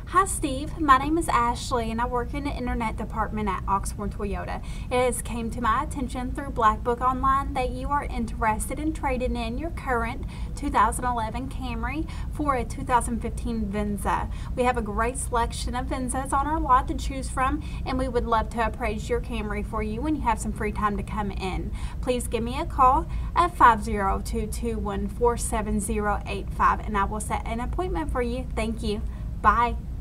Hi Steve, my name is Ashley and I work in the internet department at Oxmoor Toyota. It has came to my attention through Black Book Online that you are interested in trading in your current 2011 Camry for a 2015 Venza. We have a great selection of Venzas on our lot to choose from, and we would love to appraise your Camry for you when you have some free time to come in. Please give me a call at 502-214-7085 and I will set an appointment for you. Thank you. Bye.